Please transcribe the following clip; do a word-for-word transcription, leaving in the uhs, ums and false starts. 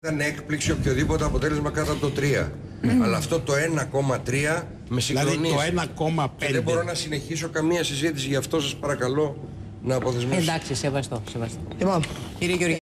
Ήταν έκπληξη οποιοδήποτε αποτέλεσμα κάτω από το τρία. Mm. Αλλά αυτό το ένα κόμμα τρία με συγκλονίζει. Δηλαδή το ένα κόμμα πέντε. Δεν μπορώ να συνεχίσω καμία συζήτηση, γι' αυτό σας παρακαλώ να αποθεσμίσω. Εντάξει, σεβαστό, σεβαστό. Λοιπόν, Κύριε Γεωργίου.